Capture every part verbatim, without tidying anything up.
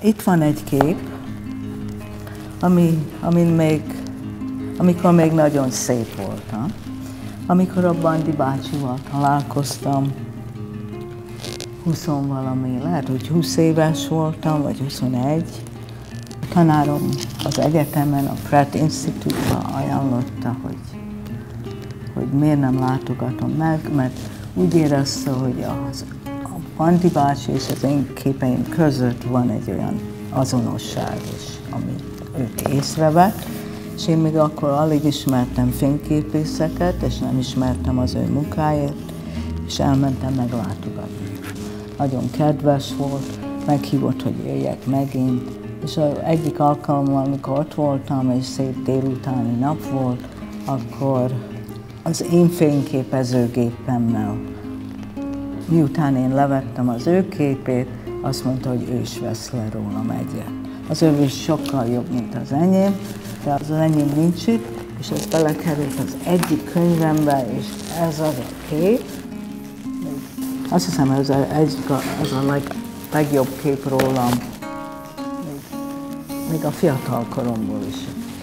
Itt van egy kép, ami, amin még, amikor még nagyon szép voltam. Amikor a Bandi bácsival találkoztam, huszonvalami, lehet, hogy húsz éves voltam, vagy huszonegy. A tanárom az egyetemen, a Pratt Institute-ba ajánlotta, hogy, hogy miért nem látogatom meg, mert úgy érezte, hogy az, a Bandi bácsi és az én képeim között van egy olyan azonosság, amit őt észrevett, és én még akkor alig ismertem fényképészeket, és nem ismertem az ő munkáját, és elmentem meglátogatni. Nagyon kedves volt, meghívott, hogy jöjjek megint, és az egyik alkalommal, amikor ott voltam, és szép délutáni nap volt, akkor az én fényképezőgépemmel, miután én levettem az ő képét, azt mondta, hogy ő is vesz le rólam egyet. Az ő is sokkal jobb, mint az enyém, de az enyém nincs itt, és ez belekerült az egyik könyvembe, és ez az a kép. Azt hiszem, ez a, ez a leg, legjobb kép rólam, még, még a fiatal koromból is.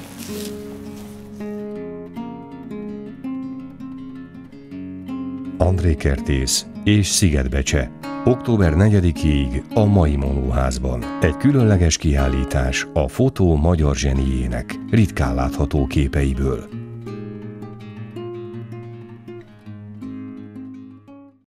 André Kertész és Sziget Becse. október negyedikéig a Mai Monóházban. Egy különleges kiállítás a fotó magyar zseniének ritkán látható képeiből.